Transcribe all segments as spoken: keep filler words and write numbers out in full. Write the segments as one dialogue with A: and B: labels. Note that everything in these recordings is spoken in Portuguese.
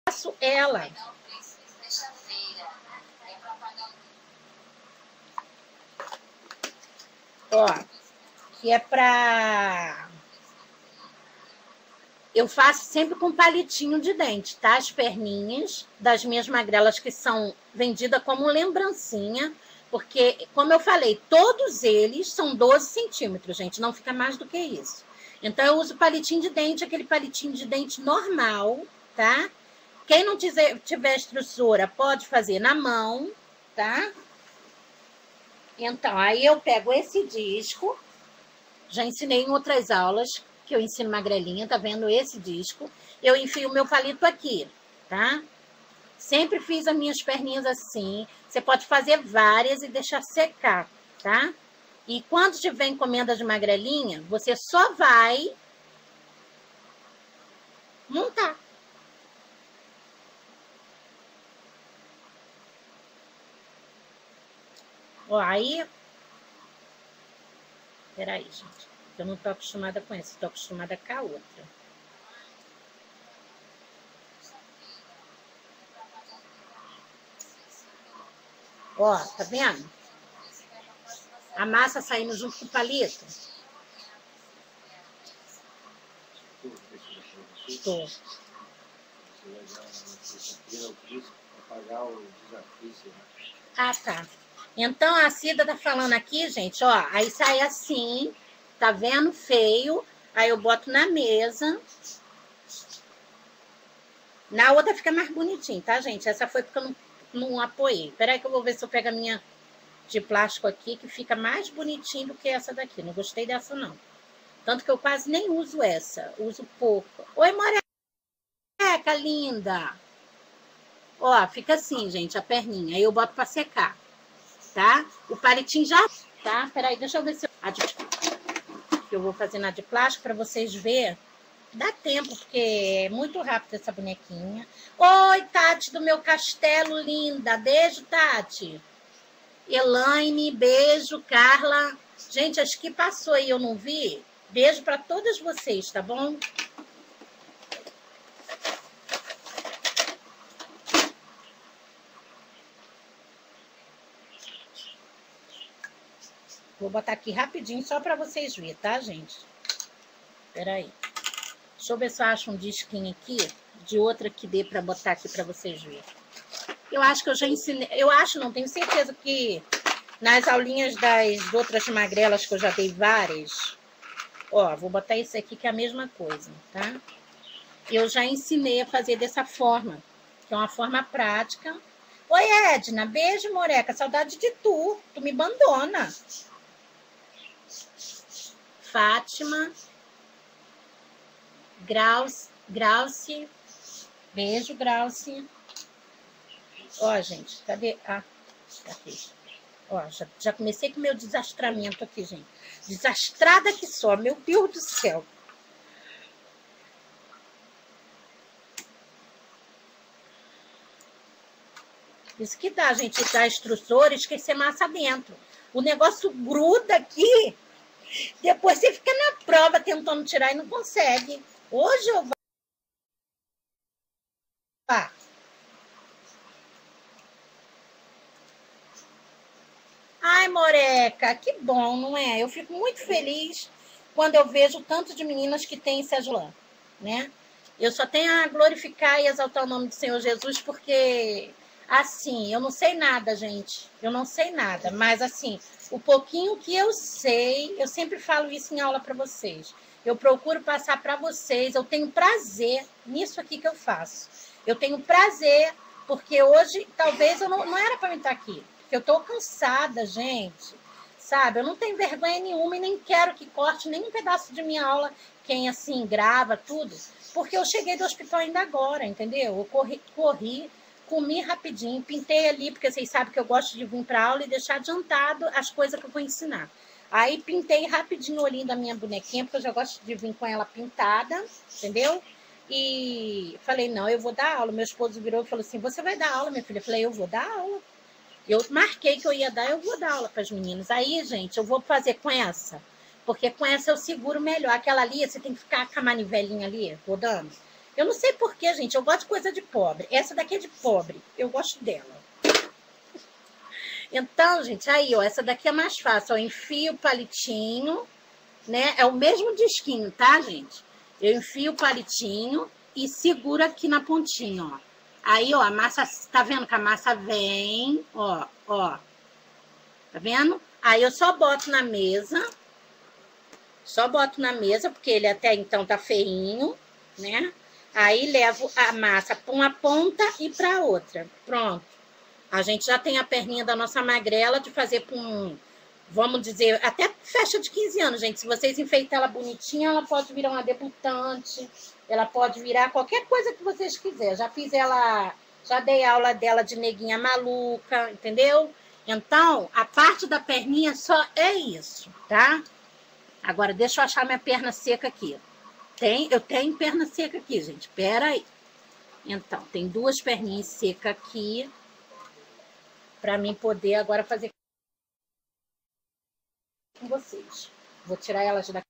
A: faço ela. Ó, que é pra... Eu faço sempre com palitinho de dente, tá? As perninhas das minhas magrelas que são vendidas como lembrancinha, porque, como eu falei, todos eles são doze centímetros, gente, não fica mais do que isso. Então, eu uso palitinho de dente, aquele palitinho de dente normal, tá? Quem não tiver, tiver estrutura, pode fazer na mão, tá? Então, aí eu pego esse disco, já ensinei em outras aulas, que eu ensino magrelinha, tá vendo esse disco? Eu enfio o meu palito aqui, tá? Sempre fiz as minhas perninhas assim. Você pode fazer várias e deixar secar, tá? E quando tiver encomenda de magrelinha, você só vai montar. Ó, aí... Peraí, gente. Eu não tô acostumada com essa, tô acostumada com a outra. Ó, tá vendo? A massa saindo junto com o palito. Tô. Ah, tá. Então, a Cida tá falando aqui, gente, ó, aí sai assim, tá vendo? Feio. Aí eu boto na mesa. Na outra fica mais bonitinho, tá, gente? Essa foi porque eu não, não apoiei. Peraí que eu vou ver se eu pego a minha de plástico aqui, que fica mais bonitinho do que essa daqui. Não gostei dessa, não. Tanto que eu quase nem uso essa. Uso pouco. Oi, moreca linda! Ó, fica assim, gente, a perninha. Aí eu boto pra secar. Tá? O palitinho já... Tá? Peraí, deixa eu ver se eu... A de... que eu vou fazer na de plástico pra vocês verem. Dá tempo, porque é muito rápido essa bonequinha. Oi, Tati do meu castelo, linda. Beijo, Tati. Elaine, beijo. Carla. Gente, acho que passou aí, eu não vi. Beijo pra todas vocês, tá bom? Vou botar aqui rapidinho, só pra vocês verem, tá, gente? Peraí. Deixa eu ver se eu acho um disquinho aqui, de outra que dê pra botar aqui pra vocês verem. Eu acho que eu já ensinei, eu acho, não tenho certeza que nas aulinhas das outras magrelas, que eu já dei várias, ó, vou botar esse aqui que é a mesma coisa, tá? Eu já ensinei a fazer dessa forma, que é uma forma prática. Oi, Edna, beijo, moreca, saudade de tu, tu me abandona. Fátima, Grauce, Grauce, beijo, Grauce. Ó, gente, cadê? Ah, aqui. Ó, já, já comecei com o meu desastramento aqui, gente. Desastrada que só, meu Deus do céu. Isso que dá, gente, dar instrutor e esquecer massa dentro. O negócio gruda aqui. Depois você fica na prova tentando tirar e não consegue. Hoje eu vou... Ah. Ai, moreca, que bom, não é? Eu fico muito feliz quando eu vejo o tanto de meninas que tem Cejulã, né? Eu só tenho a glorificar e exaltar o nome do Senhor Jesus, porque, assim, eu não sei nada, gente. Eu não sei nada, mas, assim, o pouquinho que eu sei, eu sempre falo isso em aula para vocês. Eu procuro passar para vocês, eu tenho prazer nisso aqui que eu faço. Eu tenho prazer, porque hoje, talvez, eu não, não era para mim estar aqui. Porque eu tô cansada, gente, sabe? Eu não tenho vergonha nenhuma e nem quero que corte nem um pedaço de minha aula, quem, assim, grava tudo, porque eu cheguei do hospital ainda agora, entendeu? Eu corri, corri, comi rapidinho, pintei ali, porque vocês sabem que eu gosto de vir para aula e deixar adiantado as coisas que eu vou ensinar. Aí pintei rapidinho o olhinho da minha bonequinha, porque eu já gosto de vir com ela pintada, entendeu? E falei, não, eu vou dar aula. Meu esposo virou e falou assim, você vai dar aula, minha filha? Eu falei, eu vou dar aula. Eu marquei que eu ia dar, eu vou dar aula para as meninas. Aí, gente, eu vou fazer com essa, porque com essa eu seguro melhor. Aquela ali, você tem que ficar com a manivelinha ali, rodando. Eu não sei porquê, gente. Eu gosto de coisa de pobre. Essa daqui é de pobre. Eu gosto dela. Então, gente, aí, ó. Essa daqui é mais fácil. Eu enfio o palitinho, né? É o mesmo disquinho, tá, gente? Eu enfio o palitinho e seguro aqui na pontinha, ó. Aí, ó, a massa... Tá vendo que a massa vem? Ó, ó. Tá vendo? Aí eu só boto na mesa. Só boto na mesa, porque ele até então tá feinho, né? Aí levo a massa para uma ponta e para outra. Pronto. A gente já tem a perninha da nossa magrela de fazer para um, vamos dizer, até festa de quinze anos, gente. Se vocês enfeitar ela bonitinha, ela pode virar uma debutante, ela pode virar qualquer coisa que vocês quiserem. Já fiz ela, já dei aula dela de neguinha maluca, entendeu? Então, a parte da perninha só é isso, tá? Agora, deixa eu achar minha perna seca aqui. Tem, eu tenho perna seca aqui, gente. Pera aí. Então, tem duas perninhas secas aqui. Pra mim poder agora fazer com vocês. Vou tirar elas daqui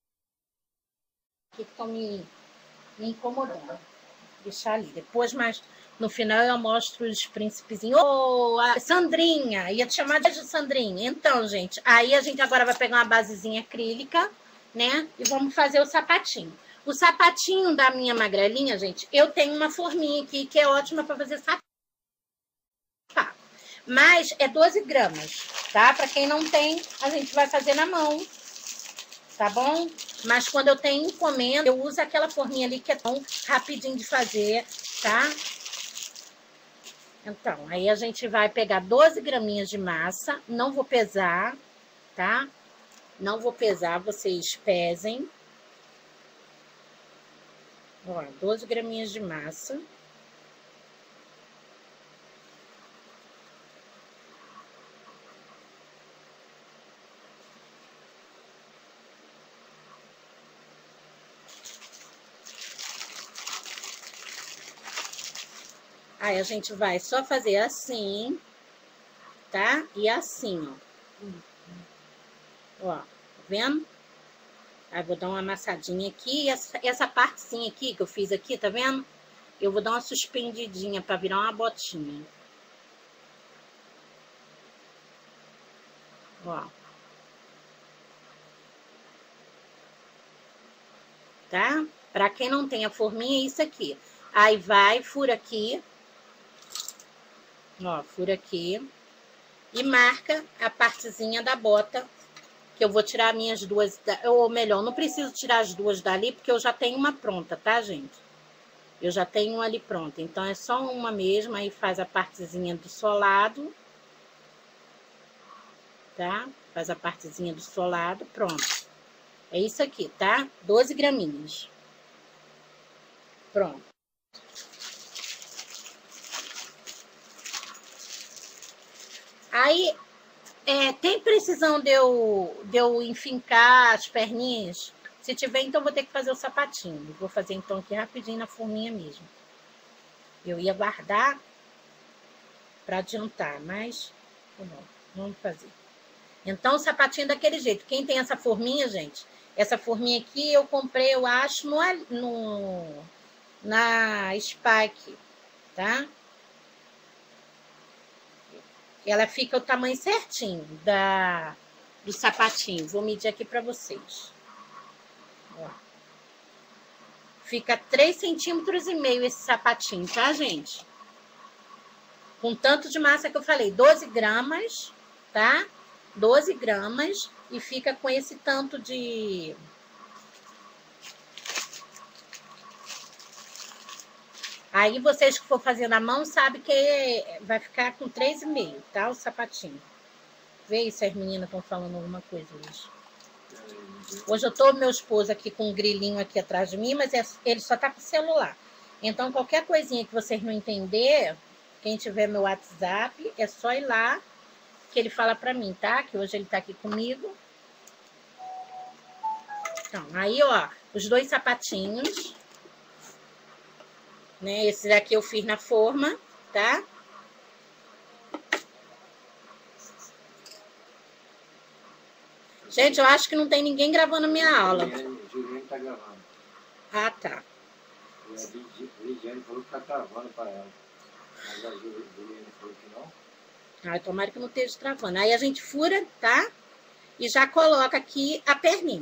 A: que estão me, me incomodando. Deixar ali. Depois, mas no final eu mostro os príncipezinhos. Ô, oh, Sandrinha! Ia te chamar de Sandrinha. Então, gente, aí a gente agora vai pegar uma basezinha acrílica, né? E vamos fazer o sapatinho. O sapatinho da minha magrelinha, gente, eu tenho uma forminha aqui que é ótima para fazer sapato. Mas é doze gramas, tá? Para quem não tem, a gente vai fazer na mão, tá bom? Mas quando eu tenho encomenda, eu uso aquela forminha ali que é tão rapidinho de fazer, tá? Então, aí a gente vai pegar doze graminhas de massa, não vou pesar, tá? Não vou pesar, vocês pesem. Ó, doze graminhas de massa. Aí a gente vai só fazer assim, tá? E assim, ó. Ó, tá vendo? Aí vou dar uma amassadinha aqui. E essa, essa partezinha aqui que eu fiz aqui, tá vendo? Eu vou dar uma suspendidinha pra virar uma botinha. Ó. Tá? Pra quem não tem a forminha, é isso aqui. Aí vai, fura aqui. Ó, fura aqui. E marca a partezinha da bota. Que eu vou tirar minhas duas... Ou melhor, não preciso tirar as duas dali, porque eu já tenho uma pronta, tá, gente? Eu já tenho uma ali pronta. Então, é só uma mesmo. Aí faz a partezinha do solado. Tá? Faz a partezinha do solado. Pronto. É isso aqui, tá? doze graminhas. Pronto. Aí, é, tem precisão de eu, de eu enfincar as perninhas? Se tiver, então vou ter que fazer o sapatinho. Vou fazer então aqui rapidinho na forminha mesmo. Eu ia guardar para adiantar, mas não, vamos fazer. Então, o sapatinho daquele jeito. Quem tem essa forminha, gente, essa forminha aqui eu comprei, eu acho, no, no, na Spike, tá? Ela fica o tamanho certinho da, do sapatinho. Vou medir aqui para vocês. Ó. Fica três centímetros e meio esse sapatinho, tá, gente? Com tanto de massa que eu falei, doze gramas, tá? doze gramas e fica com esse tanto de... Aí, vocês que for fazer na mão, sabem que vai ficar com três e meio, tá? O sapatinho. Vê aí se as meninas estão falando alguma coisa hoje. Hoje eu tô meu esposo aqui com um grilinho aqui atrás de mim, mas é, ele só tá com o celular. Então, qualquer coisinha que vocês não entender, quem tiver meu WhatsApp, é só ir lá que ele fala pra mim, tá? Que hoje ele tá aqui comigo. Então, aí, ó, os dois sapatinhos... Né? Esse daqui eu fiz na forma, tá? Gente, eu acho que não tem ninguém gravando a minha aula.
B: Juliane tá gravando.
A: Ah, tá.
B: A Lidiane falou que tá travando para ela. Mas a Juliana falou que não.
A: Ai, tomara que não esteja travando. Aí a gente fura, tá? E já coloca aqui a perninha.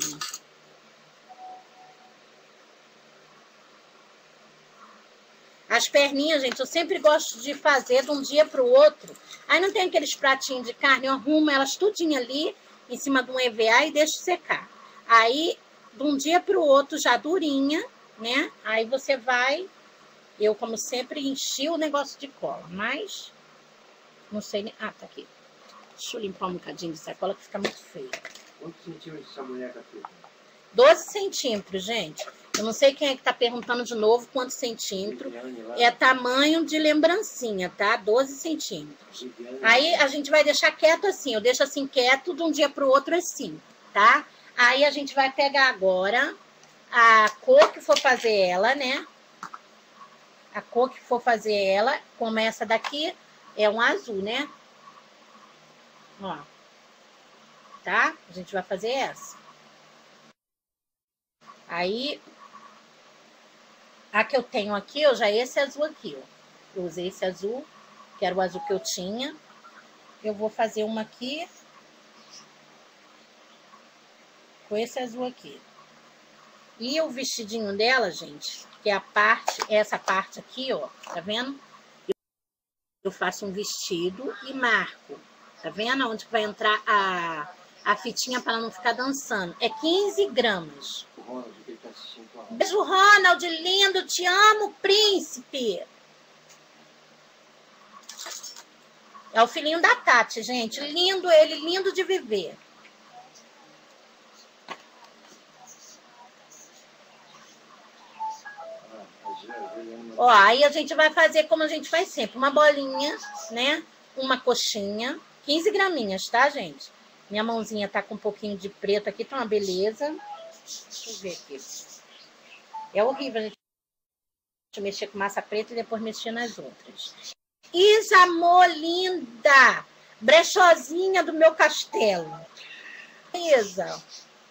A: As perninhas, gente, eu sempre gosto de fazer de um dia para o outro. Aí não tem aqueles pratinhos de carne, eu arrumo elas tudinho ali em cima de um E V A e deixo secar. Aí, de um dia para o outro, já durinha, né? Aí você vai... Eu, como sempre, enchi o negócio de cola, mas... Não sei nem... Ah, tá aqui. Deixa eu limpar um bocadinho de sacola que fica muito feio.
B: Quantos centímetros essa boneca fica?
A: doze centímetros, gente. Eu não sei quem é que tá perguntando de novo quantos centímetros. É tamanho de lembrancinha, tá? doze centímetros. Aí a gente vai deixar quieto assim. Eu deixo assim quieto de um dia pro outro assim, tá? Aí a gente vai pegar agora a cor que for fazer ela, né? A cor que for fazer ela, como essa daqui, é um azul, né? Ó. Tá? A gente vai fazer essa. Aí, a que eu tenho aqui, eu já esse azul aqui, ó. Eu usei esse azul, que era o azul que eu tinha. Eu vou fazer uma aqui com esse azul aqui. E o vestidinho dela, gente, que é a parte, essa parte aqui, ó, tá vendo? Eu faço um vestido e marco, tá vendo? Onde vai entrar a, a fitinha para ela não ficar dançando. É quinze gramas.
B: O Ronald, que ele tá assistindo com a Ronald.
A: Beijo, Ronald, lindo, te amo, príncipe. É o filhinho da Tati, gente. Lindo ele, lindo de viver. Ó, aí a gente vai fazer como a gente faz sempre. Uma bolinha, né? Uma coxinha. quinze graminhas, tá, gente? Minha mãozinha tá com um pouquinho de preto aqui, tá uma beleza. Deixa eu ver aqui. É horrível a gente mexer com massa preta e depois mexer nas outras. Isa, amor, linda! Brechozinha do meu castelo. Isa.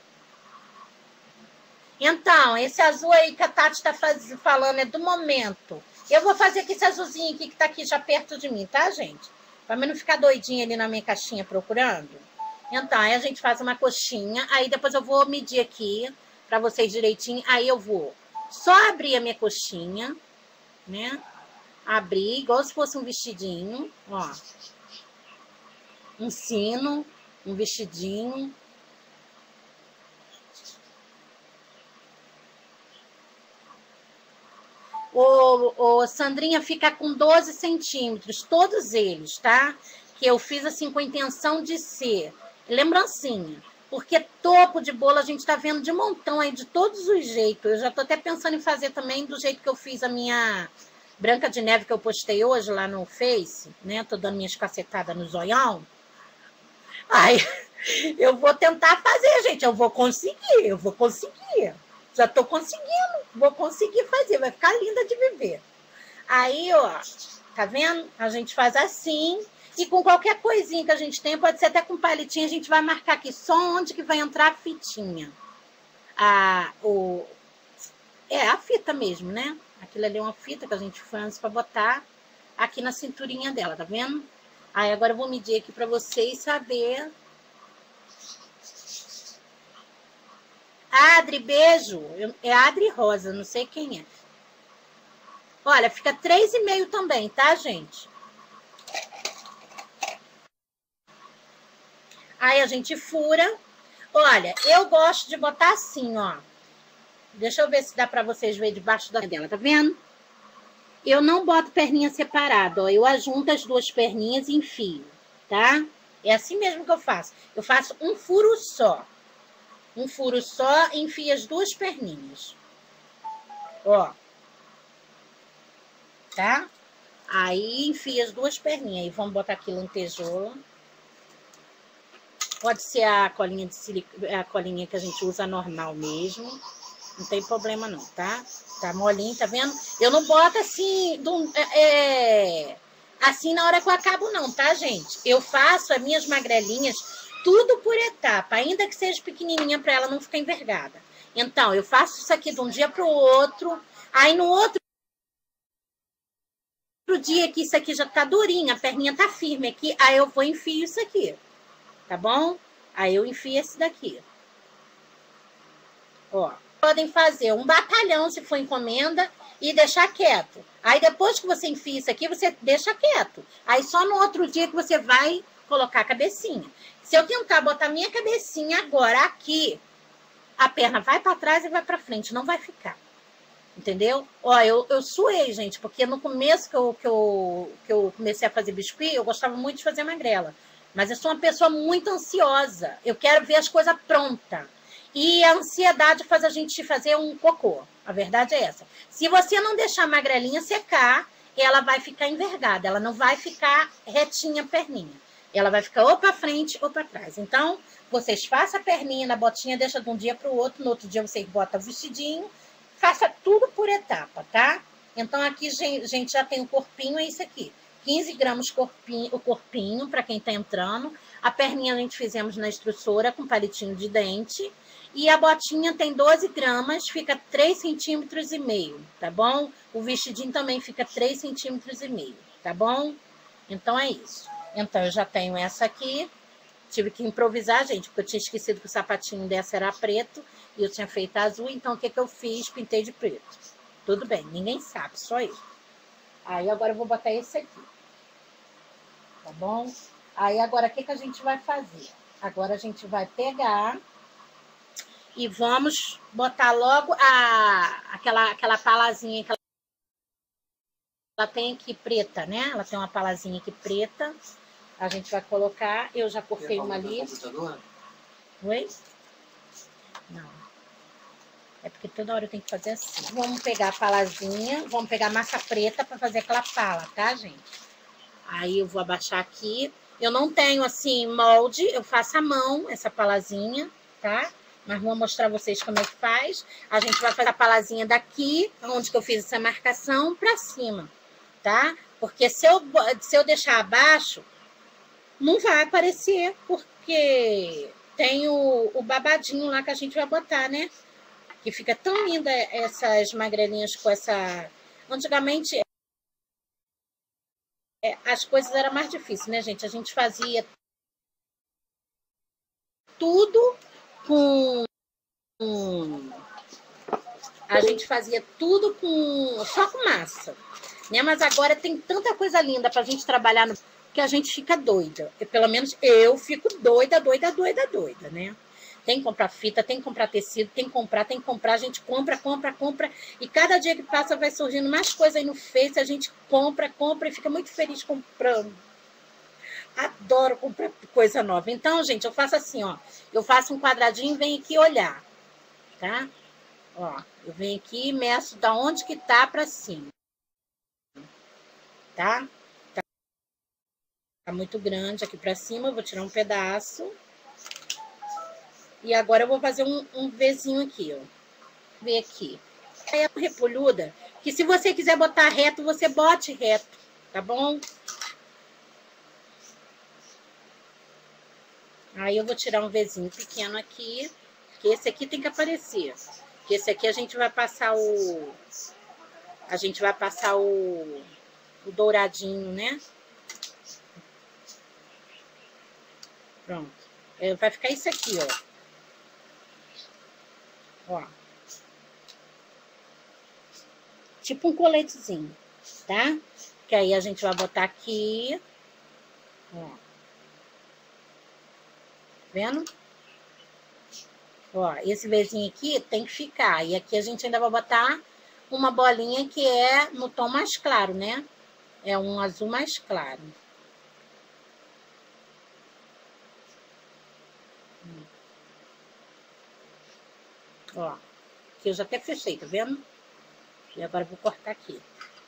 A: Então, esse azul aí que a Tati tá faz... falando é do momento. Eu vou fazer aqui esse azulzinho aqui que tá aqui já perto de mim, tá, gente? Pra mim não ficar doidinha ali na minha caixinha procurando. Então, aí a gente faz uma coxinha. Aí depois eu vou medir aqui pra vocês direitinho. Aí eu vou só abrir a minha coxinha, né? Abrir, igual se fosse um vestidinho, ó. Um sino, um vestidinho. O, o Sandrinha fica com doze centímetros, todos eles, tá? Que eu fiz assim com a intenção de ser lembrancinha. Porque topo de bolo a gente tá vendo de montão aí, de todos os jeitos. Eu já tô até pensando em fazer também do jeito que eu fiz a minha Branca de Neve que eu postei hoje lá no Face, né? Tô dando minhas cacetadas no zoião. Aí eu vou tentar fazer, gente. Eu vou conseguir, eu vou conseguir. Já tô conseguindo, vou conseguir fazer, vai ficar linda de viver. Aí, ó, tá vendo? A gente faz assim, e com qualquer coisinha que a gente tem, pode ser até com palitinho, a gente vai marcar aqui só onde que vai entrar a fitinha. A, o, é, a fita mesmo, né? Aquilo ali é uma fita que a gente faz pra botar aqui na cinturinha dela, tá vendo? Aí agora eu vou medir aqui pra vocês saber. Adri, beijo. É Adri Rosa, não sei quem é. Olha, fica três e meio também, tá, gente? Aí a gente fura. Olha, eu gosto de botar assim, ó. Deixa eu ver se dá pra vocês verem debaixo da dela, tá vendo? Eu não boto perninha separada, ó. Eu ajunto as duas perninhas e enfio, tá? É assim mesmo que eu faço. Eu faço um furo só. Um furo só, enfia as duas perninhas. Ó. Tá? Aí, enfia as duas perninhas. Aí, vamos botar aqui lantejola. Pode ser a colinha de silicone, a colinha que a gente usa normal mesmo. Não tem problema não, tá? Tá molinho, tá vendo? Eu não boto assim, do, é, assim na hora que eu acabo não, tá, gente? Eu faço as minhas magrelinhas tudo por etapa, ainda que seja pequenininha para ela não ficar envergada. Então, eu faço isso aqui de um dia para o outro, Aí no outro dia que isso aqui já tá durinho, a perninha tá firme aqui, aí eu vou e enfio isso aqui, tá bom? Aí eu enfio esse daqui. Ó, podem fazer um batalhão se for encomenda e deixar quieto. Aí depois que você enfia isso aqui, você deixa quieto. Aí só no outro dia que você vai colocar a cabecinha. Se eu tentar botar minha cabecinha agora aqui, a perna vai para trás e vai para frente, não vai ficar. Entendeu? Ó, eu, eu suei, gente, porque no começo que eu, que, eu, que eu comecei a fazer biscuit, eu gostava muito de fazer magrela. Mas eu sou uma pessoa muito ansiosa. Eu quero ver as coisas prontas. E a ansiedade faz a gente fazer um cocô. A verdade é essa. Se você não deixar a magrelinha secar, ela vai ficar envergada. Ela não vai ficar retinha a perninha. Ela vai ficar ou para frente ou para trás. Então, vocês façam a perninha na botinha, deixa de um dia para o outro. No outro dia vocês botam o vestidinho. Faça tudo por etapa, tá? Então, aqui, gente, já tem o corpinho, é isso aqui. quinze gramas corpinho, o corpinho, para quem tá entrando. A perninha a gente fizemos na extrusora com palitinho de dente. E a botinha tem doze gramas, fica três centímetros e meio, tá bom? O vestidinho também fica três centímetros e meio, tá bom? Então, é isso. Então, eu já tenho essa aqui. Tive que improvisar, gente, porque eu tinha esquecido que o sapatinho dessa era preto e eu tinha feito azul. Então, o que que eu fiz? Pintei de preto. Tudo bem, ninguém sabe, só eu. Aí, agora eu vou botar esse aqui. Tá bom? Aí, agora, o que que a gente vai fazer? Agora, a gente vai pegar e vamos botar logo a, aquela, aquela palazinha que ela, ela tem aqui preta, né? Ela tem uma palazinha aqui preta. A gente vai colocar, eu já cortei uma ali. Oi? Não. É porque toda hora eu tenho que fazer assim. Vamos pegar a palazinha, vamos pegar a massa preta para fazer aquela pala, tá, gente? Aí eu vou abaixar aqui. Eu não tenho, assim, molde, eu faço à mão essa palazinha, tá? Mas vou mostrar vocês como é que faz. A gente vai fazer a palazinha daqui, onde que eu fiz essa marcação, pra cima, tá? Porque se eu, se eu deixar abaixo, não vai aparecer, porque tem o, o babadinho lá que a gente vai botar, né? Que fica tão linda essas magrelinhas com essa... Antigamente, é, as coisas eram mais difíceis, né, gente? A gente fazia tudo com... A gente fazia tudo com só com massa, né? Mas agora tem tanta coisa linda pra gente trabalhar no... que a gente fica doida. Eu, pelo menos eu fico doida, doida, doida, doida, né? Tem que comprar fita, tem que comprar tecido, tem que comprar, tem que comprar. A gente compra, compra, compra. E cada dia que passa vai surgindo mais coisa aí no Face. A gente compra, compra e fica muito feliz comprando. Adoro comprar coisa nova. Então, gente, eu faço assim, ó. Eu faço um quadradinho e venho aqui olhar, tá? Ó, eu venho aqui e meço da onde que tá pra cima. Tá? Tá muito grande aqui pra cima. Eu vou tirar um pedaço. E agora eu vou fazer um, um Vzinho aqui, ó. Ver aqui. Aí é repolhuda, que se você quiser botar reto, você bote reto, tá bom? Aí eu vou tirar um Vzinho pequeno aqui, que esse aqui tem que aparecer. Que esse aqui a gente vai passar o... A gente vai passar o, o douradinho, né? Pronto. É, vai ficar isso aqui, ó. Ó. Tipo um coletezinho, tá? Que aí a gente vai botar aqui. Ó. Vendo? Ó, esse Vzinho aqui tem que ficar. E aqui a gente ainda vai botar uma bolinha que é no tom mais claro, né? É um azul mais claro. Ó, aqui eu já até fechei, tá vendo? E agora eu vou cortar aqui.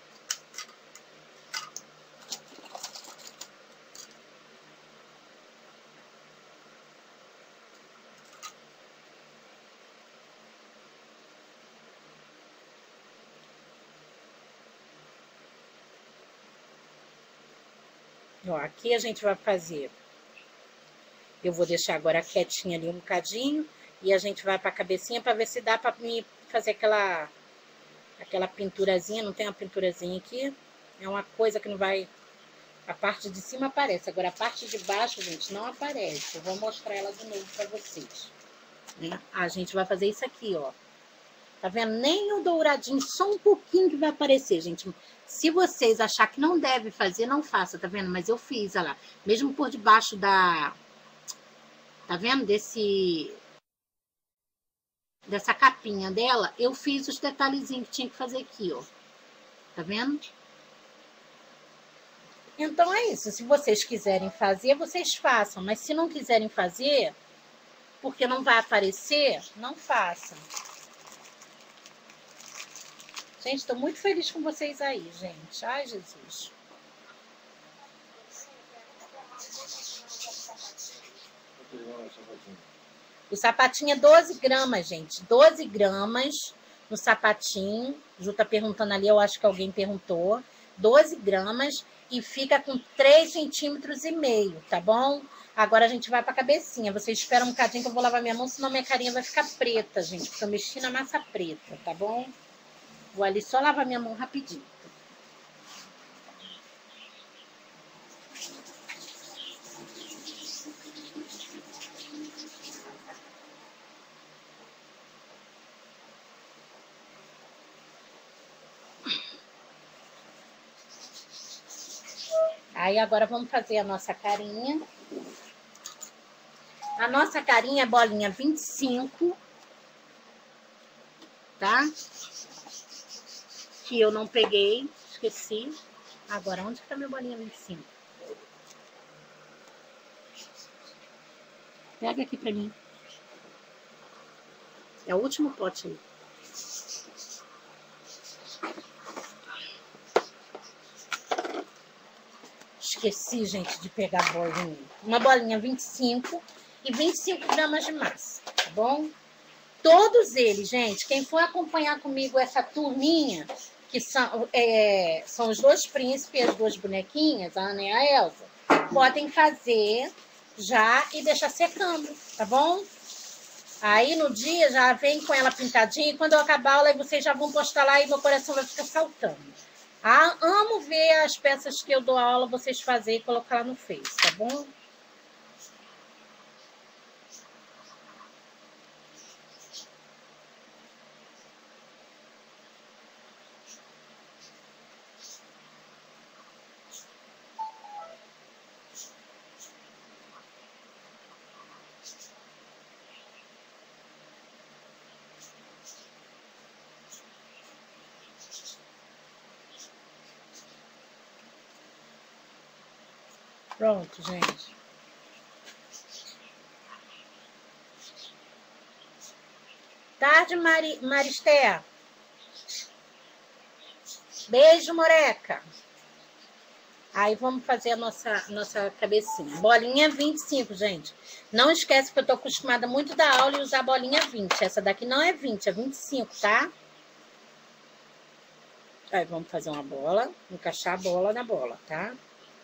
A: Ó, aqui a gente vai fazer... Eu vou deixar agora quietinha ali um bocadinho. E a gente vai pra cabecinha pra ver se dá pra me fazer aquela... aquela pinturazinha, não tem uma pinturazinha aqui? É uma coisa que não vai... A parte de cima aparece, agora a parte de baixo, gente, não aparece. Eu vou mostrar ela de novo pra vocês. Né? A gente vai fazer isso aqui, ó. Tá vendo? Nem o douradinho, só um pouquinho que vai aparecer, gente. Se vocês achar que não deve fazer, não faça, tá vendo? Mas eu fiz, olha lá. Mesmo por debaixo da... Tá vendo? Desse... Dessa capinha dela, eu fiz os detalhezinhos que tinha que fazer aqui, ó. Tá vendo? Então é isso. Se vocês quiserem fazer, vocês façam. Mas se não quiserem fazer, porque não vai aparecer, não façam. Gente, tô muito feliz com vocês aí, gente. Ai, Jesus. O sapatinho é doze gramas, gente. doze gramas no sapatinho. Ju tá perguntando ali, eu acho que alguém perguntou. doze gramas e fica com três centímetros e meio, tá bom? Agora a gente vai pra cabecinha. Vocês esperam um bocadinho que eu vou lavar minha mão, senão minha carinha vai ficar preta, gente. Porque eu mexi na massa preta, tá bom? Vou ali só lavar minha mão rapidinho. Aí agora vamos fazer a nossa carinha. A nossa carinha é bolinha vinte e cinco. Tá? Que eu não peguei, esqueci. Agora, onde está minha bolinha vinte e cinco? Pega aqui pra mim. É o último pote aí. Esqueci, gente, de pegar a bolinha. Uma bolinha vinte e cinco e vinte e cinco gramas de massa, tá bom? Todos eles, gente, quem for acompanhar comigo essa turminha, que são, é, são os dois príncipes e as duas bonequinhas, a Ana e a Elsa, podem fazer já e deixar secando, tá bom? Aí no dia já vem com ela pintadinha e quando eu acabar a aula vocês já vão postar lá e meu coração vai ficar saltando. Ah, amo ver as peças que eu dou aula vocês fazerem e colocar lá no Face, tá bom? Pronto, gente. Tarde, Mari, Maristé. Beijo, Moreca. Aí vamos fazer a nossa, nossa cabecinha. Bolinha vinte e cinco, gente. Não esquece que eu tô acostumada muito da aula e usar bolinha vinte. Essa daqui não é vinte, é vinte e cinco, tá? Aí vamos fazer uma bola, encaixar a bola na bola, tá?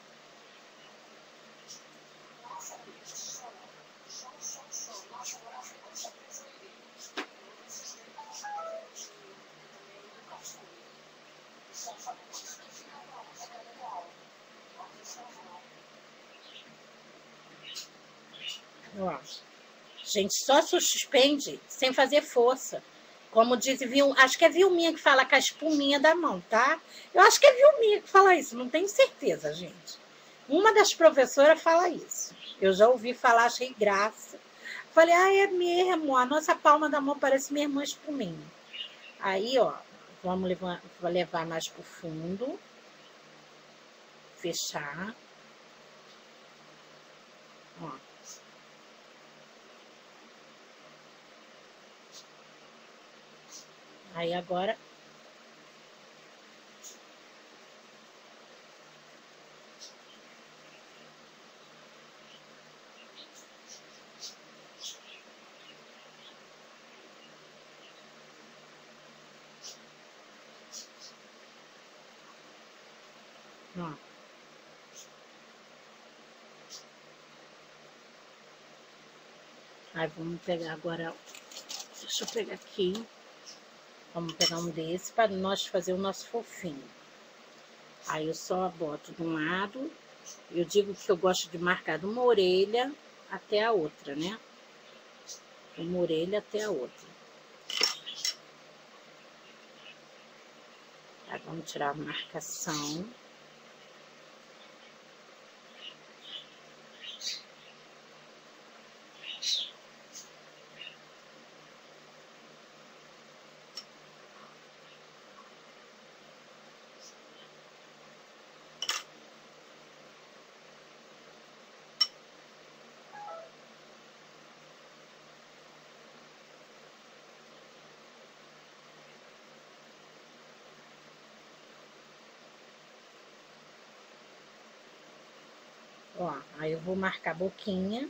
A: Ó. Gente, só suspende sem fazer força. Como diz, viu, acho que é Vilminha que fala com a espuminha da mão, tá? Eu acho que é Vilminha que fala isso, não tenho certeza, gente. Uma das professoras fala isso. Eu já ouvi falar, achei graça. Falei, ah, é mesmo, a nossa palma da mão parece mesmo uma espuminha. Aí, ó, vamos levar, vou levar mais pro fundo. Fechar. Ó. Aí agora... Ó. Aí vamos pegar agora... Deixa eu pegar aqui. Vamos pegar um desse para nós fazer o nosso fofinho. Aí eu só boto de um lado. Eu digo que eu gosto de marcar de uma orelha até a outra, né? Uma orelha até a outra. Aí vamos tirar a marcação. Ó, aí eu vou marcar a boquinha.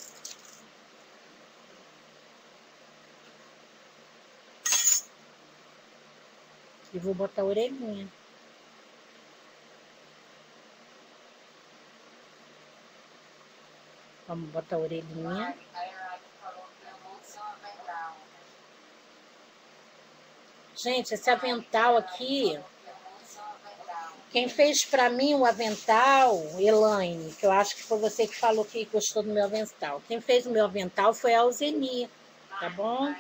A: E vou botar a orelhinha. Vamos botar a orelhinha. Gente, esse avental aqui... Quem fez pra mim o avental, Elaine, que eu acho que foi você que falou que gostou do meu avental. Quem fez o meu avental foi a Alzeni, tá bom?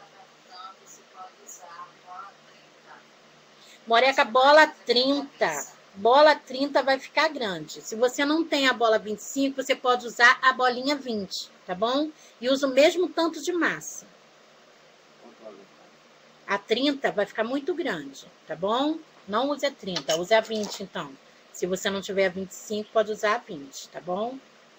A: Moreca, bola trinta. Bola trinta vai ficar grande. Se você não tem a bola vinte e cinco, você pode usar a bolinha vinte, tá bom? E usa o mesmo tanto de massa. A trinta vai ficar muito grande, tá bom? Não use a trinta, use a vinte, então. Se você não tiver a vinte e cinco, pode usar a vinte, tá bom?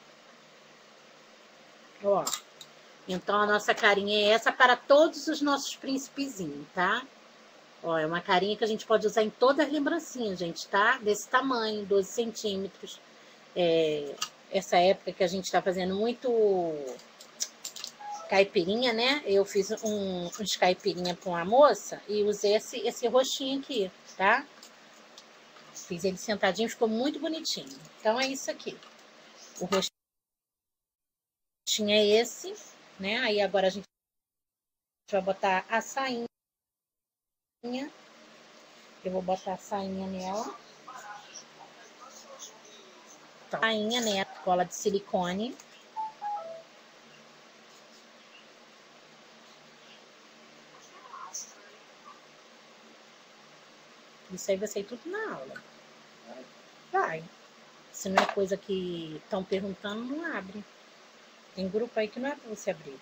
A: Ó. Então, a nossa carinha é essa para todos os nossos príncipezinhos, tá? Ó, é uma carinha que a gente pode usar em todas as lembrancinhas, gente, tá? Desse tamanho, doze centímetros. É, essa época que a gente tá fazendo muito caipirinha, né? Eu fiz um, uns caipirinha com a moça e usei esse, esse rostinho aqui, tá? Fiz ele sentadinho, ficou muito bonitinho. Então, é isso aqui. O rostinho é esse, né? Aí, agora a gente vai botar a sainha. Eu vou botar a sainha nela. Então, sainha, né? Cola de silicone. Isso aí vai sair tudo na aula. Vai. Se não é coisa que estão perguntando, não abre. Tem grupo aí que não é pra você abrir.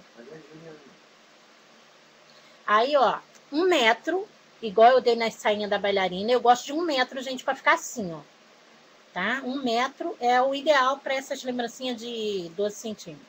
A: Aí, ó, um metro, igual eu dei na sainha da bailarina, eu gosto de um metro, gente, pra ficar assim, ó. Tá? Um metro é o ideal pra essas lembrancinhas de doze centímetros.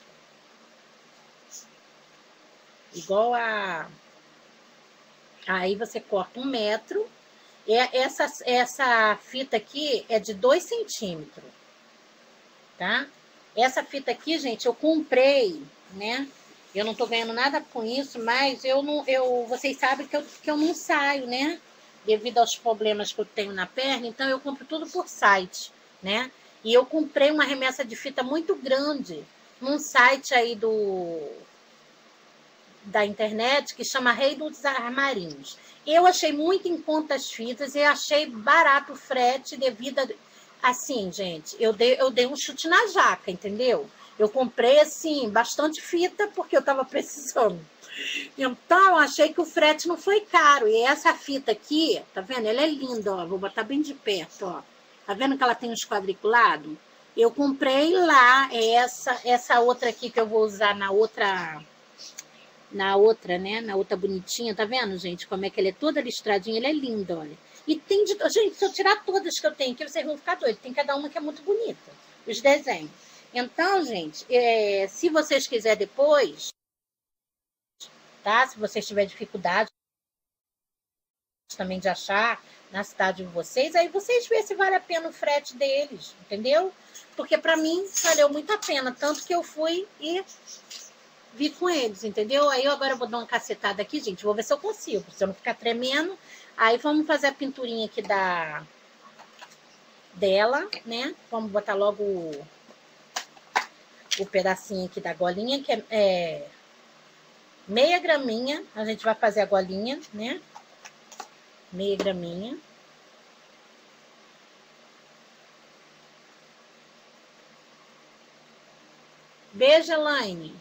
A: Igual a... Aí você corta um metro. É, essa, essa fita aqui é de dois centímetros, tá? Essa fita aqui, gente, eu comprei, né? Eu não tô ganhando nada com isso, mas eu não, eu, vocês sabem que eu, que eu não saio, né? Devido aos problemas que eu tenho na perna, então eu compro tudo por site, né? E eu comprei uma remessa de fita muito grande num site aí do... da internet que chama Rei dos Armarinhos. Eu achei muito em conta as fitas e achei barato o frete devido a... Assim, gente, eu dei, eu dei um chute na jaca, entendeu? Eu comprei, assim, bastante fita porque eu tava precisando. Então, achei que o frete não foi caro. E essa fita aqui, tá vendo? Ela é linda, ó. Vou botar bem de perto, ó. Tá vendo que ela tem uns quadriculados? Eu comprei lá essa, essa outra aqui que eu vou usar na outra... Na outra, né? Na outra bonitinha, tá vendo, gente? Como é que ela é toda listradinha, ela é linda, olha. E tem de... Gente, se eu tirar todas que eu tenho aqui, vocês vão ficar doidos. Tem cada uma que é muito bonita, os desenhos. Então, gente, é... se vocês quiserem depois, tá? Se vocês tiverem dificuldade também de achar na cidade de vocês, aí vocês vê se vale a pena o frete deles, entendeu? Porque pra mim valeu muito a pena, tanto que eu fui e... vi com eles, entendeu? Aí eu agora vou dar uma cacetada aqui, gente. Vou ver se eu consigo, se eu não ficar tremendo. Aí vamos fazer a pinturinha aqui da... dela, né? Vamos botar logo o, o pedacinho aqui da golinha, que é, é Meia graminha, a gente vai fazer a golinha, né? Meia graminha. Beijo, Elaine.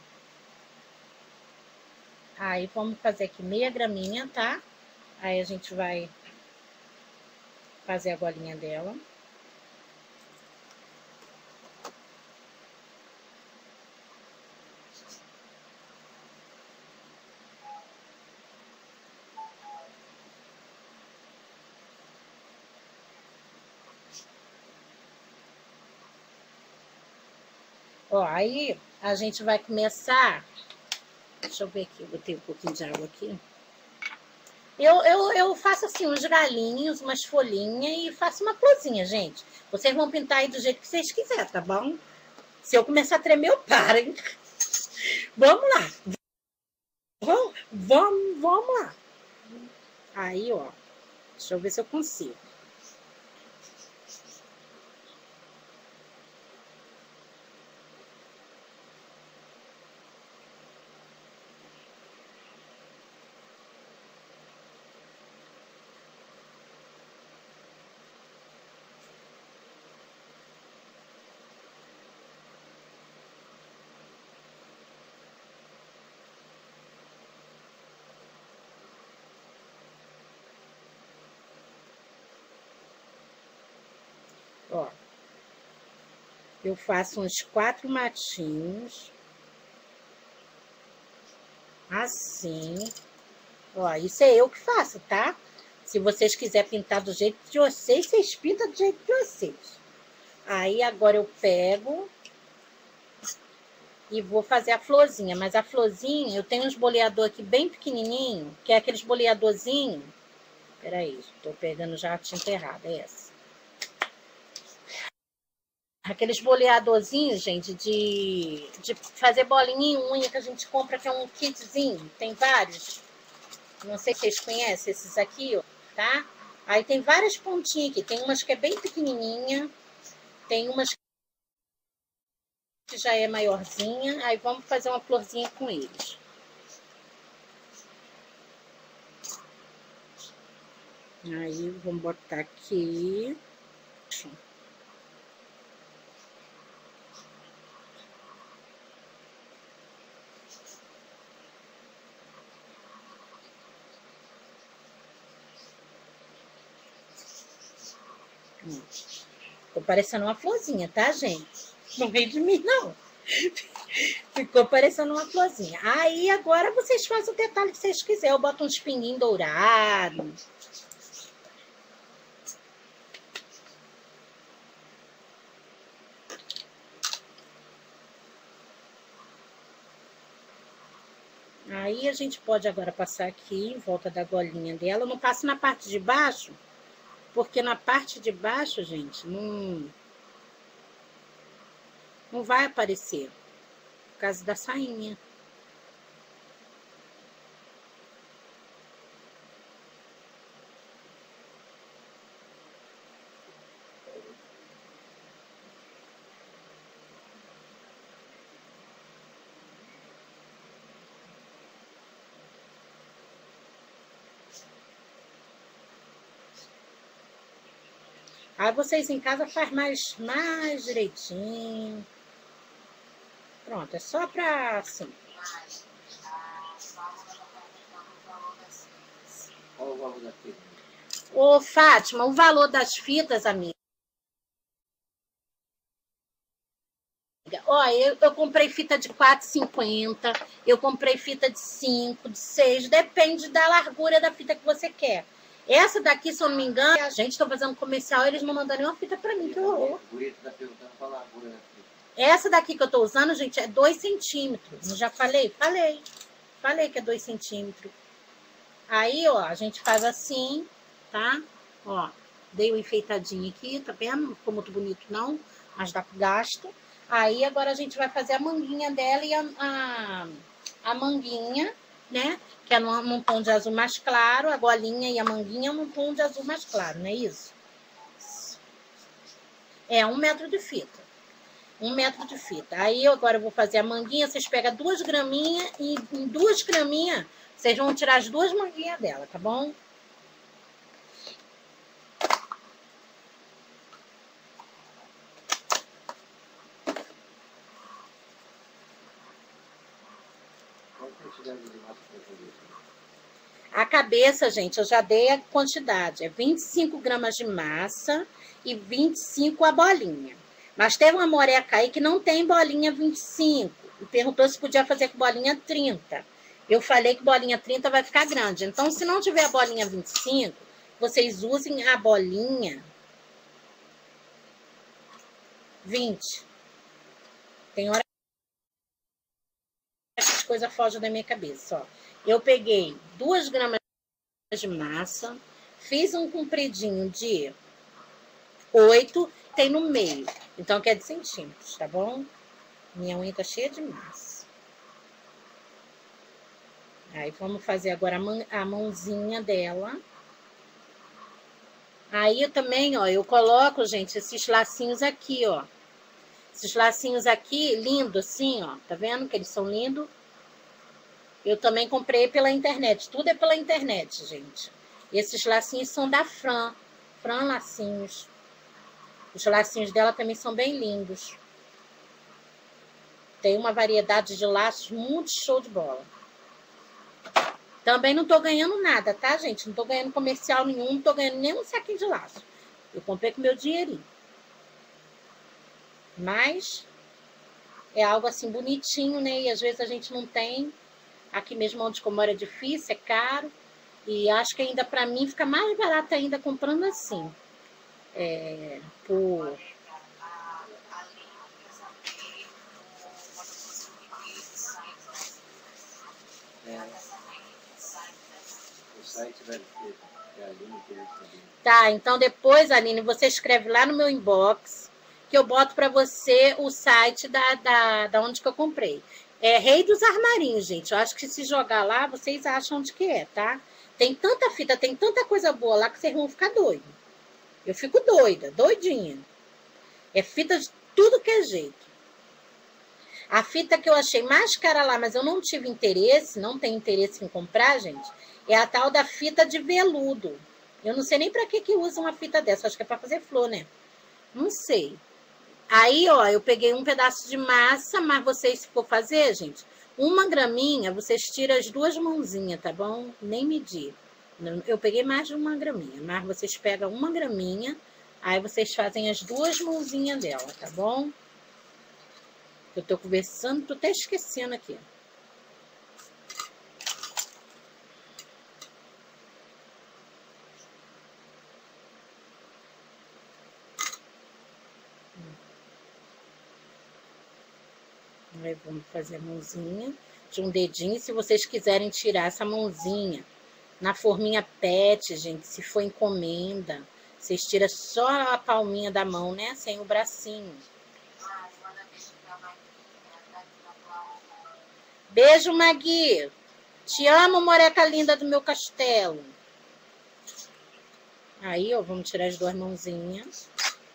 A: Aí, vamos fazer aqui meia graminha, tá? Aí, a gente vai fazer a golinha dela. Ó, aí a gente vai começar... Deixa eu ver aqui, botei um pouquinho de água aqui. Eu, eu, eu faço assim uns galinhos, umas folhinhas e faço uma florzinha, gente. Vocês vão pintar aí do jeito que vocês quiserem, tá bom? Se eu começar a tremer, eu paro, hein? Vamos lá. Vamos, vamos, vamos lá. Aí, ó. Deixa eu ver se eu consigo. Ó, eu faço uns quatro matinhos, assim. Ó, isso é eu que faço, tá? Se vocês quiserem pintar do jeito de vocês, vocês pintam do jeito de vocês. Aí, agora eu pego e vou fazer a florzinha. Mas a florzinha, eu tenho uns boleador aqui bem pequenininho, que é aqueles boleadorzinho. Peraí, tô pegando já a tinta errada, é essa. Aqueles boleadorzinhos, gente, de, de fazer bolinha em unha que a gente compra, que é um kitzinho. Tem vários. Não sei se vocês conhecem esses aqui, ó, tá? Aí tem várias pontinhas aqui. Tem umas que é bem pequenininha. Tem umas que já é maiorzinha. Aí vamos fazer uma florzinha com eles. Aí vamos botar aqui. Ficou parecendo uma florzinha, tá, gente? Não vem de mim, não. Ficou parecendo uma florzinha. Aí, agora, vocês fazem o detalhe que vocês quiserem. Eu boto uns pinguinhos dourados. Aí, a gente pode agora passar aqui, em volta da golinha dela. Eu não passo na parte de baixo, porque na parte de baixo, gente, não, não vai aparecer, por causa da sainha. Aí vocês em casa faz mais, mais direitinho. Pronto, é só pra assim.
B: Qual o valor da fita?
A: Ô, Fátima, o valor das fitas, amiga. Ó, eu, eu comprei fita de quatro reais e cinquenta centavos, eu comprei fita de cinco, de seis, depende da largura da fita que você quer. Essa daqui, se eu não me engano, a gente tá fazendo comercial, eles não mandam nenhuma fita pra mim, que horror. Essa daqui que eu tô usando, gente, é dois centímetros. Não já falei? Falei. Falei que é dois centímetros. Aí, ó, a gente faz assim, tá? Ó, dei uma enfeitadinha aqui, tá vendo? Não ficou muito bonito, não, mas dá pro gasto. Aí, agora a gente vai fazer a manguinha dela e a, a, a manguinha, né? Que é num, num tom de azul mais claro, a golinha e a manguinha num tom de azul mais claro, não é isso? É um metro de fita. Um metro de fita. Aí eu agora eu vou fazer a manguinha. Vocês pegam duas graminhas e em duas graminhas vocês vão tirar as duas manguinhas dela, tá bom? A cabeça, gente, eu já dei a quantidade. É vinte e cinco gramas de massa e vinte e cinco a bolinha. Mas teve uma moreca aí que não tem bolinha vinte e cinco. E perguntou se podia fazer com bolinha trinta. Eu falei que bolinha trinta vai ficar grande. Então, se não tiver a bolinha vinte e cinco, vocês usem a bolinha vinte. Tem hora que essas coisas fogem da minha cabeça, ó. Eu peguei duas gramas de massa, fiz um compridinho de oito, tem no meio. Então, quer de centímetros, tá bom? Minha unha tá cheia de massa. Aí, vamos fazer agora a, mão, a mãozinha dela. Aí, eu também, ó, eu coloco, gente, esses lacinhos aqui, ó. Esses lacinhos aqui, lindo assim, ó. Tá vendo que eles são lindos? Eu também comprei pela internet. Tudo é pela internet, gente. Esses lacinhos são da Fran. Fran Lacinhos. Os lacinhos dela também são bem lindos. Tem uma variedade de laços muito show de bola. Também não tô ganhando nada, tá, gente? Não tô ganhando comercial nenhum. Não tô ganhando nem um saquinho de laço. Eu comprei com meu dinheirinho. Mas é algo assim bonitinho, né? E às vezes a gente não tem. Aqui mesmo onde eu moro é difícil, é caro. E acho que ainda pra mim fica mais barato ainda comprando assim. É, por...
B: É. O site vai ter, que a Aline queria saber.
A: Tá, então depois, Aline, você escreve lá no meu inbox que eu boto pra você o site da, da, da onde que eu comprei. É Rei dos Armarinhos, gente. Eu acho que se jogar lá, vocês acham onde que é, tá? Tem tanta fita, tem tanta coisa boa lá que vocês vão ficar doidos. Eu fico doida, doidinha. É fita de tudo que é jeito. A fita que eu achei mais cara lá, mas eu não tive interesse, não tenho interesse em comprar, gente, é a tal da fita de veludo. Eu não sei nem pra que que usa uma fita dessa. Acho que é pra fazer flor, né? Não sei. Aí, ó, eu peguei um pedaço de massa, mas vocês, se for fazer, gente, uma graminha, vocês tiram as duas mãozinhas, tá bom? Nem medir. Eu peguei mais de uma graminha, mas vocês pegam uma graminha, aí vocês fazem as duas mãozinhas dela, tá bom? Eu tô conversando, tô até esquecendo aqui. Aí vamos fazer a mãozinha de um dedinho. Se vocês quiserem tirar essa mãozinha na forminha pet, gente, se for encomenda, vocês tiram só a palminha da mão, né? Sem o bracinho. Beijo, Magui. Te amo, moreca linda do meu castelo. Aí, ó, vamos tirar as duas mãozinhas.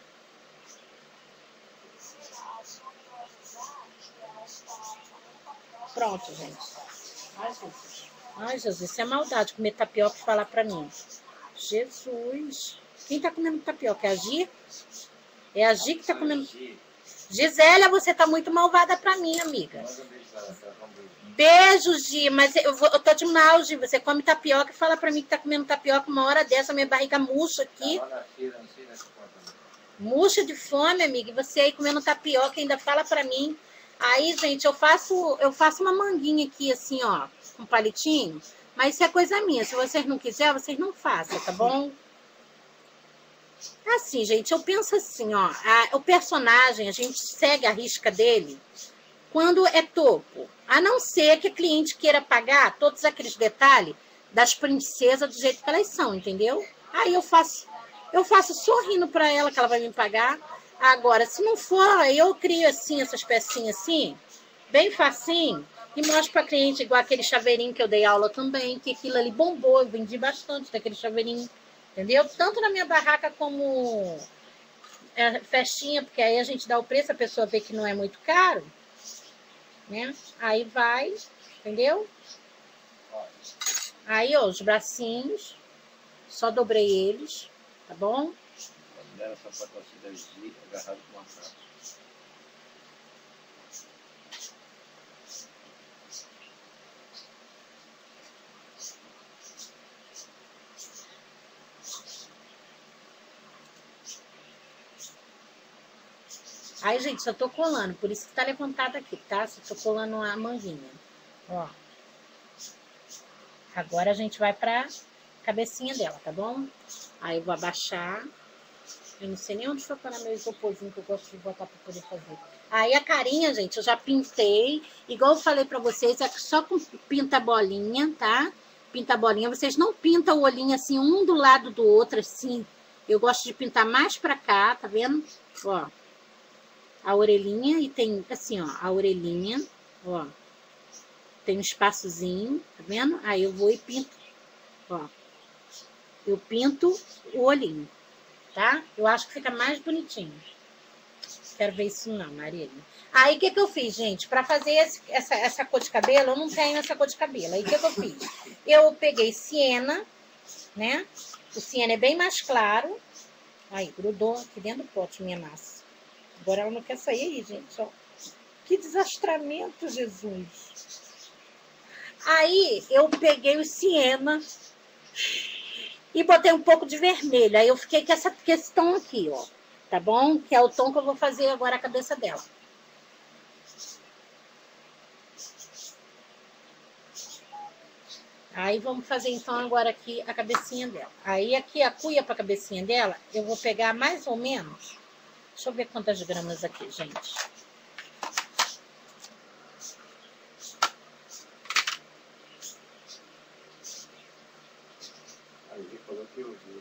A: Pronto, gente. Ai, Jesus. Ai, Jesus, isso é maldade, comer tapioca e falar pra mim. Jesus. Quem tá comendo tapioca? É a Gi? É a Gi que tá comendo... Gisélia, você tá muito malvada pra mim, amiga. Beijo, Gi. Mas eu, vou, eu tô de mal, Gi. Você come tapioca e fala pra mim que tá comendo tapioca uma hora dessa, minha barriga murcha aqui. Murcha de fome, amiga. E você aí comendo tapioca ainda fala pra mim... Aí, gente, eu faço, eu faço uma manguinha aqui, assim, ó, com um palitinho. Mas isso é coisa minha. Se vocês não quiserem, vocês não façam, tá bom? Assim, gente, eu penso assim, ó. A, o personagem, a gente segue a risca dele quando é topo. A não ser que a cliente queira pagar todos aqueles detalhes das princesas do jeito que elas são, entendeu? Aí eu faço, eu faço sorrindo pra ela que ela vai me pagar. Agora, se não for, eu crio assim, essas pecinhas assim, bem facinho, e mostro para cliente igual aquele chaveirinho que eu dei aula também, que aquilo ali bombou, eu vendi bastante daquele chaveirinho, entendeu? Tanto na minha barraca como é festinha, porque aí a gente dá o preço, a pessoa vê que não é muito caro, né? Aí vai, entendeu? Aí, ó, os bracinhos, só dobrei eles, tá bom?
B: Era só para você agarrado com uma cara.
A: Aí, gente, só tô colando, por isso que tá levantado aqui, tá? Só tô colando a manguinha, ó. Agora a gente vai pra cabecinha dela, tá bom? Aí eu vou abaixar. Eu não sei nem onde foi parar meu isoporzinho que eu gosto de botar pra poder fazer. Aí a carinha, gente, eu já pintei. Igual eu falei pra vocês, é só com pinta bolinha, tá? Pinta bolinha. Vocês não pintam o olhinho assim, um do lado do outro, assim. Eu gosto de pintar mais pra cá, tá vendo? Ó. A orelhinha e tem assim, ó, a orelhinha, ó. Tem um espaçozinho, tá vendo? Aí eu vou e pinto, ó. Eu pinto o olhinho, tá? Eu acho que fica mais bonitinho. Quero ver isso não, Marília. Aí, o que que eu fiz, gente? Pra fazer esse, essa, essa cor de cabelo, eu não tenho essa cor de cabelo. Aí, o que que eu fiz? Eu peguei siena, né? O siena é bem mais claro. Aí, grudou aqui dentro do pote minha massa. Agora ela não quer sair aí, gente, ó. Que desastramento, Jesus. Aí, eu peguei o siena e botei um pouco de vermelho. Aí, eu fiquei com, essa, com esse tom aqui, ó. Tá bom? Que é o tom que eu vou fazer agora a cabeça dela. Aí, vamos fazer, então, agora aqui a cabecinha dela. Aí, aqui a cuia pra cabecinha dela, eu vou pegar mais ou menos... Deixa eu ver quantas gramas aqui, gente.
B: Aí eu coloquei o vídeo.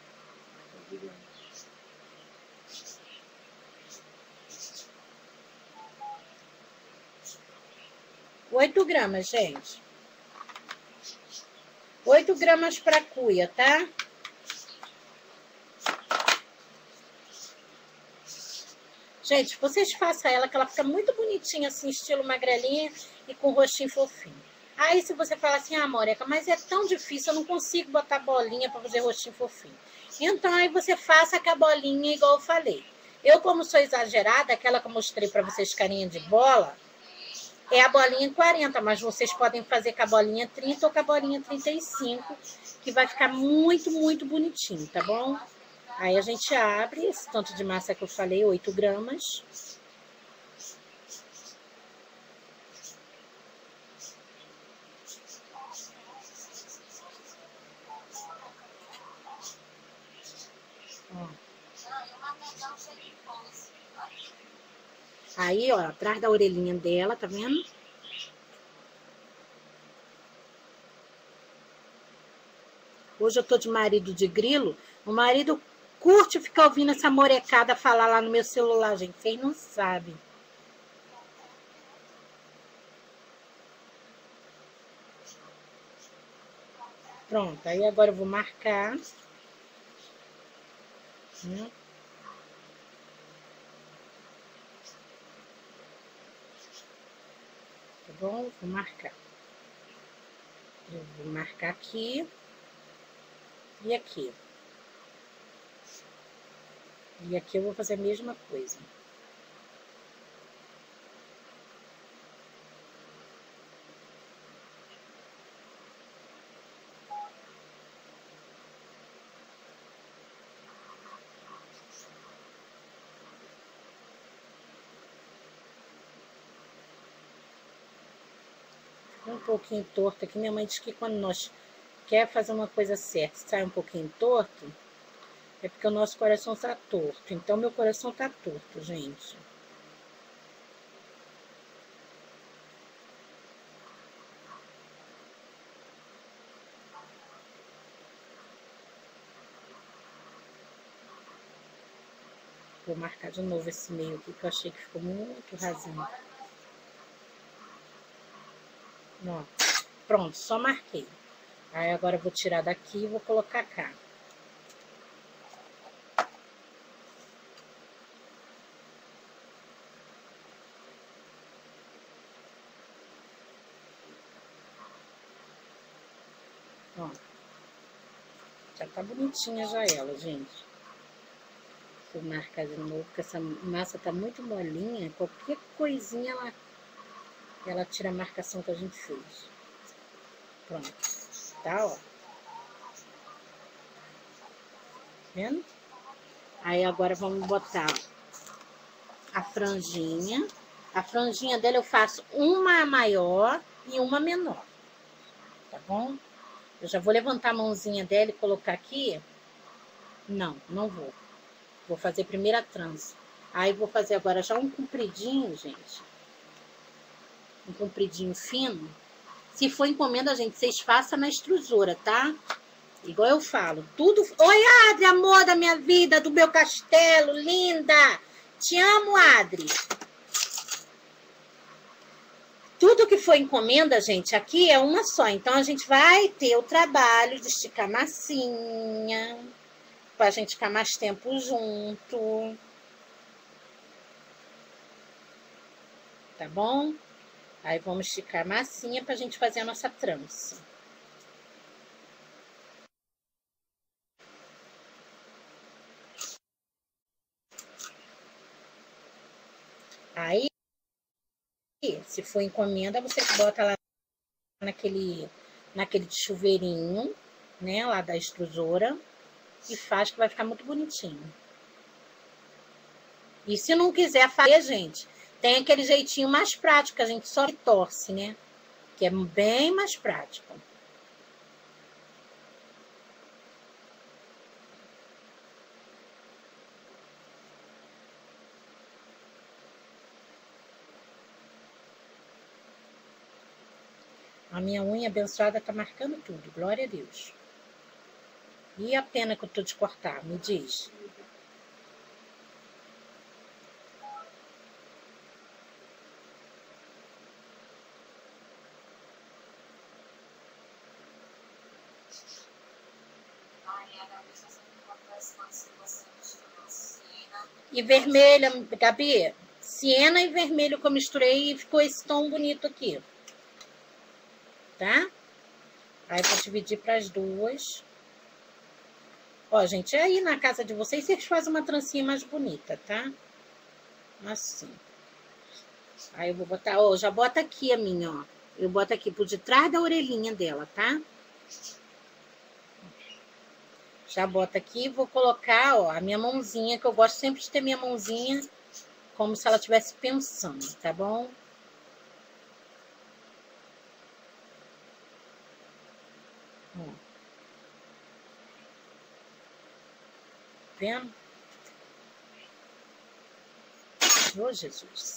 A: Oito gramas, gente. Oito gramas pra cuia, tá? Gente, vocês façam ela, que ela fica muito bonitinha, assim, estilo magrelinha e com rostinho fofinho. Aí, se você fala assim, ah, Moreca, mas é tão difícil, eu não consigo botar bolinha pra fazer rostinho fofinho. Então, aí você faça com a bolinha, igual eu falei. Eu, como sou exagerada, aquela que eu mostrei pra vocês, carinha de bola, é a bolinha quarenta, mas vocês podem fazer com a bolinha trinta ou com a bolinha trinta e cinco, que vai ficar muito, muito bonitinho, tá bom? Aí a gente abre esse tanto de massa que eu falei, oito gramas. Ó. Aí, ó, atrás da orelhinha dela, tá vendo? Hoje eu tô de marido de grilo. O marido curte ficar ouvindo essa morecada falar lá no meu celular, gente. Vocês não sabem. Pronto, aí agora eu vou marcar. Hum. Tá bom? Vou marcar. Eu vou marcar aqui. E aqui. E aqui eu vou fazer a mesma coisa. Um pouquinho torto aqui. Minha mãe diz que quando nós quer fazer uma coisa certa, sai um pouquinho torto, é porque o nosso coração está torto. Então, meu coração está torto, gente. Vou marcar de novo esse meio aqui, que eu achei que ficou muito rasinho. Ó, pronto, só marquei. Aí agora eu vou tirar daqui e vou colocar cá. Ó. Já tá bonitinha já ela, gente. Vou marcar de novo, porque essa massa tá muito molinha. Qualquer coisinha ela, ela tira a marcação que a gente fez. Pronto. Tá, ó. Vendo? Aí agora vamos botar a franjinha. A franjinha dela eu faço uma maior e uma menor. Tá bom? Eu já vou levantar a mãozinha dela e colocar aqui. Não, não vou. Vou fazer primeiro a trança. Aí vou fazer agora já um compridinho, gente. Um compridinho fino. Se for encomenda, gente, vocês façam na extrusora, tá? Igual eu falo. Tudo... Oi, Adri, amor da minha vida, do meu castelo, linda! Te amo, Adri. Tudo que for encomenda, gente, aqui é uma só. Então, a gente vai ter o trabalho de esticar massinha, pra gente ficar mais tempo junto. Tá bom? Aí, vamos esticar massinha pra gente fazer a nossa trança. Aí, se for encomenda, você bota lá naquele, naquele chuveirinho, né, lá da extrusora, e faz que vai ficar muito bonitinho. E se não quiser fazer, gente, tem aquele jeitinho mais prático, que a gente só torce, né, que é bem mais prático. A minha unha abençoada tá marcando tudo, glória a Deus. E a pena que eu tô de cortar, me diz. E vermelha, Gabi, siena e vermelho que eu misturei e ficou esse tom bonito aqui. Tá? Aí vou dividir para as duas. Ó, gente, aí na casa de vocês, vocês fazem uma trancinha mais bonita, tá? Assim. Aí eu vou botar, ó, já bota aqui a minha, ó. Eu boto aqui por detrás da orelhinha dela, tá? Já boto aqui e vou colocar, ó, a minha mãozinha, que eu gosto sempre de ter minha mãozinha como se ela estivesse pensando, tá bom? Ó. Vendo? Ô, Jesus.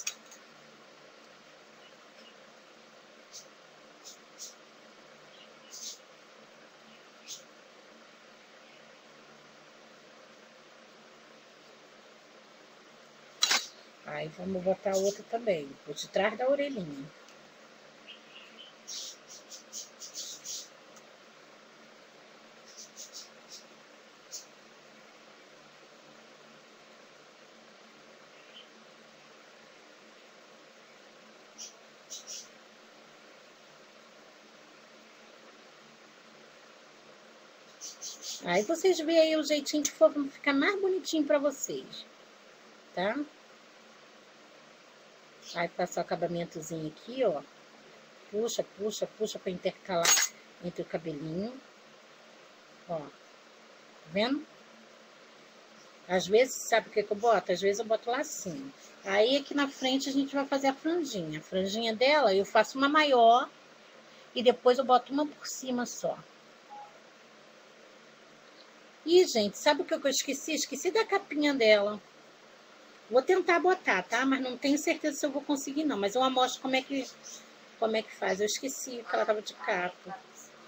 A: Aí vamos botar a outra também, por detrás da orelhinha. Aí vocês veem aí o jeitinho que for ficar mais bonitinho pra vocês, tá? Aí passar o acabamentozinho aqui, ó. Puxa, puxa, puxa pra intercalar entre o cabelinho. Ó. Tá vendo? Às vezes, sabe o que que eu boto? Às vezes eu boto lacinho. Aí aqui na frente a gente vai fazer a franjinha. A franjinha dela eu faço uma maior e depois eu boto uma por cima só. Ih, gente, sabe o que eu esqueci? Esqueci da capinha dela. Vou tentar botar, tá? Mas não tenho certeza se eu vou conseguir, não. Mas eu mostro como é que, como é que faz. Eu esqueci que ela tava de capa.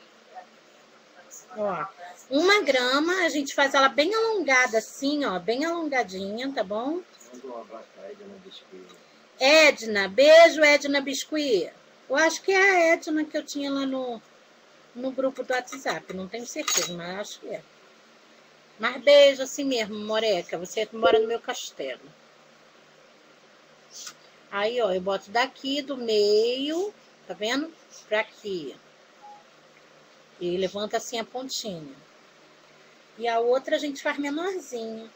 A: Ó, uma grama, a gente faz ela bem alongada assim, ó. Bem alongadinha, tá bom?
B: Manda um abraço pra Edna Biscuit.
A: Edna, beijo, Edna Biscuit. Eu acho que é a Edna que eu tinha lá no, no grupo do WhatsApp. Não tenho certeza, mas acho que é. Mas beijo assim mesmo, Moreca. Você mora no meu castelo. Aí, ó, eu boto daqui do meio, tá vendo? Pra aqui. E levanta assim a pontinha. E a outra a gente faz menorzinha.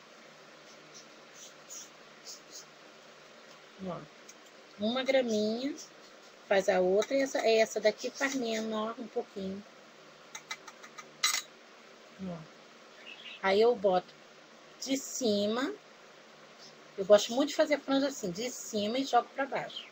A: Ó, uma graminha, faz a outra e essa, essa daqui faz menor um pouquinho. Ó. Aí eu boto de cima. Eu gosto muito de fazer a franja assim, de cima e jogo pra baixo.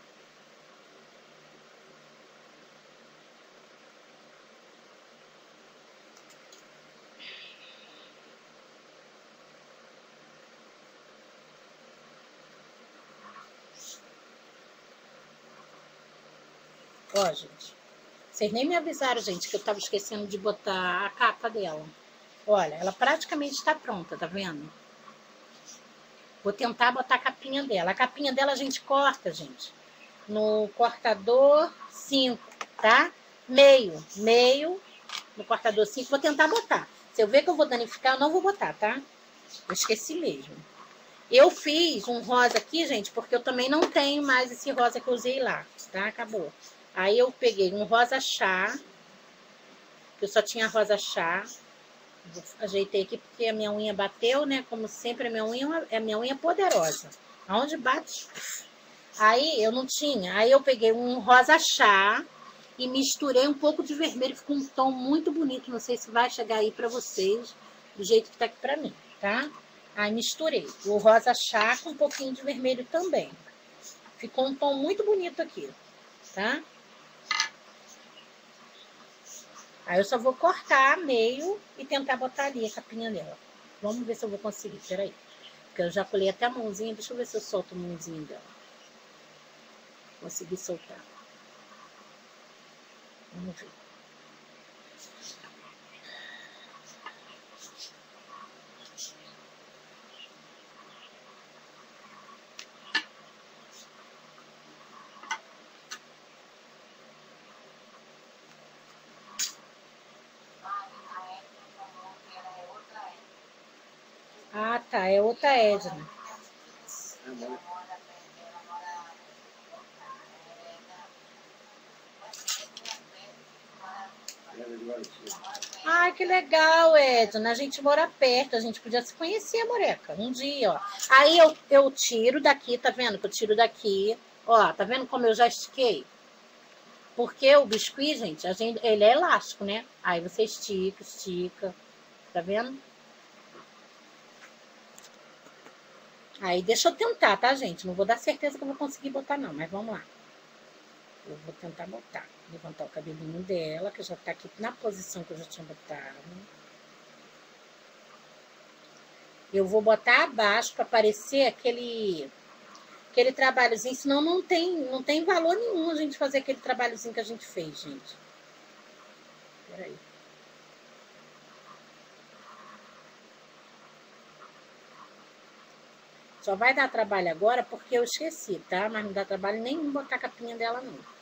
A: Ó, gente. Vocês nem me avisaram, gente, que eu tava esquecendo de botar a capa dela. Olha, ela praticamente está pronta, tá vendo? Vou tentar botar a capinha dela. A capinha dela a gente corta, gente, no cortador cinco, tá? Meio, meio no cortador cinco. Vou tentar botar. Se eu ver que eu vou danificar, eu não vou botar, tá? Eu esqueci mesmo. Eu fiz um rosa aqui, gente, porque eu também não tenho mais esse rosa que eu usei lá, tá? Acabou. Aí eu peguei um rosa chá, que eu só tinha rosa chá. Ajeitei aqui porque a minha unha bateu, né? Como sempre, a minha unha é minha unha poderosa. Aonde bate? Aí eu não tinha. Aí eu peguei um rosa chá e misturei um pouco de vermelho. Ficou um tom muito bonito. Não sei se vai chegar aí pra vocês do jeito que tá aqui pra mim, tá? Aí misturei o rosa chá com um pouquinho de vermelho também. Ficou um tom muito bonito aqui, tá? Aí eu só vou cortar meio e tentar botar ali a capinha dela. Vamos ver se eu vou conseguir. Peraí. Porque eu já colei até a mãozinha. Deixa eu ver se eu solto a mãozinha dela. Consegui soltar. Vamos ver. Ah, tá. É outra Edna. Ai, que legal, Edna. A gente mora perto. A gente podia se conhecer, Moreca. Um dia, ó. Aí eu, eu tiro daqui, tá vendo? Que eu tiro daqui. Ó, tá vendo como eu já estiquei? Porque o biscuit, gente, a gente, ele é elástico, né? Aí você estica, estica. Tá vendo? Aí deixa eu tentar, tá, gente? Não vou dar certeza que eu vou conseguir botar, não. Mas vamos lá. Eu vou tentar botar. Levantar o cabelinho dela, que já tá aqui na posição que eu já tinha botado. Eu vou botar abaixo para aparecer aquele... Aquele trabalhozinho, senão não tem, não tem valor nenhum a gente fazer aquele trabalhozinho que a gente fez, gente. Peraí. Só vai dar trabalho agora porque eu esqueci, tá? Mas não dá trabalho nenhum botar a capinha dela, não.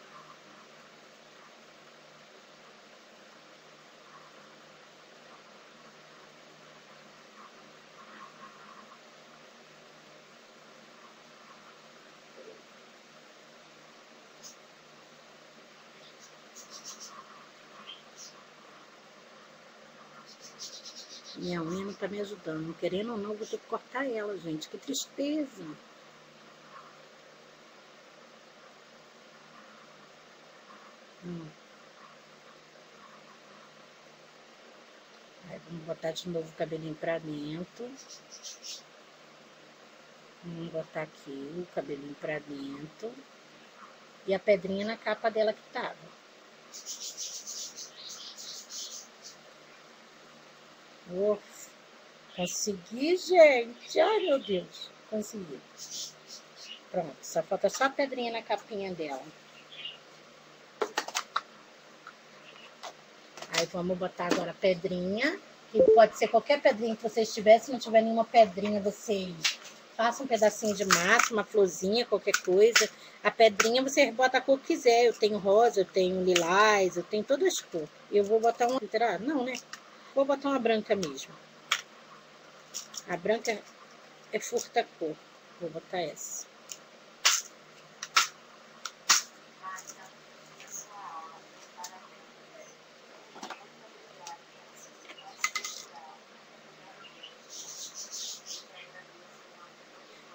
A: Minha unha não tá me ajudando. Querendo ou não, vou ter que cortar ela, gente. Que tristeza. Hum. Aí vamos botar de novo o cabelinho pra dentro. Vamos botar aqui o cabelinho pra dentro. E a pedrinha na capa dela que tava. Ufa, consegui, gente. Ai, meu Deus. Consegui. Pronto, só falta só a pedrinha na capinha dela. Aí vamos botar agora a pedrinha. Que pode ser qualquer pedrinha que vocês tiverem. Se não tiver nenhuma pedrinha, vocês façam um pedacinho de massa, uma florzinha, qualquer coisa. A pedrinha você bota a cor que quiser. Eu tenho rosa, eu tenho lilás, eu tenho todas as cores. Eu vou botar uma... Não, né? Vou botar uma branca mesmo. A branca é furta-cor. Vou botar essa.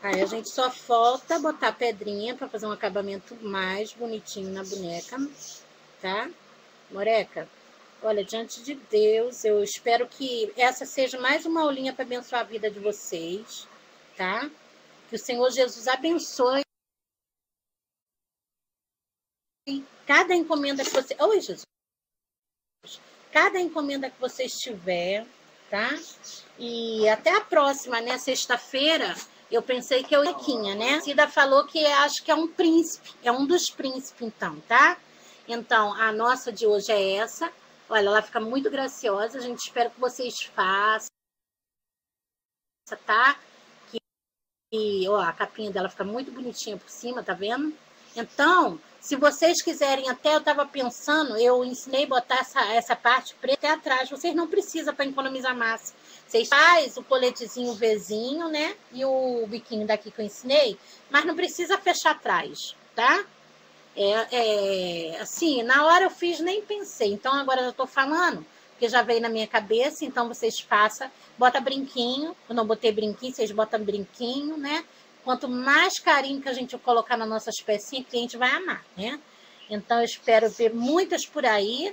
A: Aí a gente só falta botar pedrinha para fazer um acabamento mais bonitinho na boneca, tá? Moreca, olha, diante de Deus, eu espero que essa seja mais uma aulinha para abençoar a vida de vocês, tá? Que o Senhor Jesus abençoe cada encomenda que você... Oi, Jesus! Cada encomenda que vocês tiver, tá? E até a próxima, né? Sexta-feira, eu pensei que eu ia, né? Cida falou que acho que é um príncipe, é um dos príncipes, então, tá? Então, a nossa de hoje é essa. Olha, ela fica muito graciosa. A gente espera que vocês façam, tá? Que, e, ó, a capinha dela fica muito bonitinha por cima, tá vendo? Então, se vocês quiserem, até eu tava pensando, eu ensinei a botar essa, essa parte preta até atrás. Vocês não precisam para economizar massa. Vocês fazem o coletezinho Vzinho, né? E o biquinho daqui que eu ensinei, mas não precisa fechar atrás, tá? É, é, assim, na hora eu fiz, nem pensei. Então, agora eu tô falando, porque já veio na minha cabeça. Então, vocês façam, bota brinquinho. Eu não botei brinquinho, vocês botam brinquinho, né? Quanto mais carinho que a gente colocar nas nossas pecinhas, o cliente vai amar, né? Então, eu espero ver muitas por aí.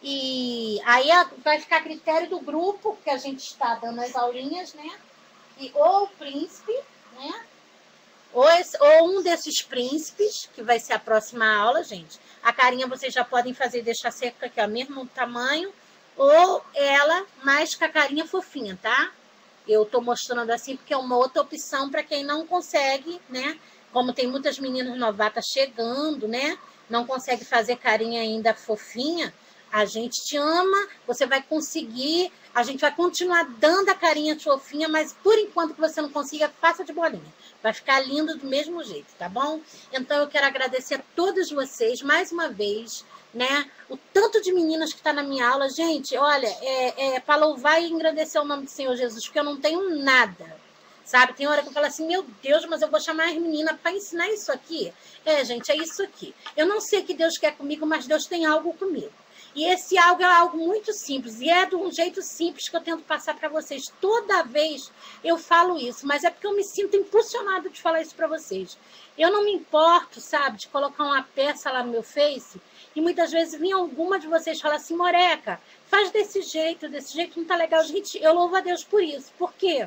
A: E aí vai ficar a critério do grupo, que a gente está dando as aulinhas, né? E, ou o príncipe, né? Ou, esse, ou um desses príncipes, que vai ser a próxima aula, gente. A carinha vocês já podem fazer, deixar seca aqui, ó, mesmo tamanho. Ou ela mais com a carinha fofinha, tá? Eu tô mostrando assim porque é uma outra opção para quem não consegue, né? Como tem muitas meninas novatas chegando, né? Não consegue fazer carinha ainda fofinha. A gente te ama, você vai conseguir, a gente vai continuar dando a carinha fofinha, mas por enquanto que você não consiga, faça de bolinha. Vai ficar lindo do mesmo jeito, tá bom? Então eu quero agradecer a todos vocês, mais uma vez, né? O tanto de meninas que está na minha aula. Gente, olha, é, é para louvar e engrandecer o nome do Senhor Jesus, porque eu não tenho nada, sabe? Tem hora que eu falo assim, meu Deus, mas eu vou chamar as meninas para ensinar isso aqui. É, gente, é isso aqui. Eu não sei o que Deus quer comigo, mas Deus tem algo comigo. E esse algo é algo muito simples, e é de um jeito simples que eu tento passar para vocês. Toda vez eu falo isso, mas é porque eu me sinto impulsionada de falar isso para vocês. Eu não me importo, sabe, de colocar uma peça lá no meu Face, e muitas vezes vinha alguma de vocês falar assim, Moreca, faz desse jeito, desse jeito não tá legal. Gente, eu louvo a Deus por isso. Por quê?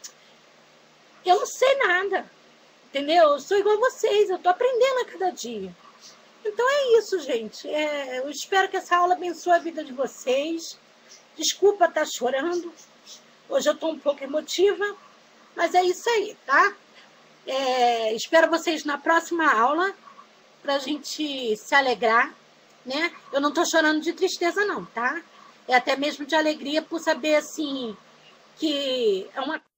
A: Eu não sei nada, entendeu? Eu sou igual a vocês, eu tô aprendendo a cada dia. Então é isso, gente. É, eu espero que essa aula abençoe a vida de vocês. Desculpa estar chorando. Hoje eu estou um pouco emotiva. Mas é isso aí, tá? É, espero vocês na próxima aula para a gente se alegrar, né? Eu não estou chorando de tristeza, não, tá? É até mesmo de alegria por saber, assim, que é uma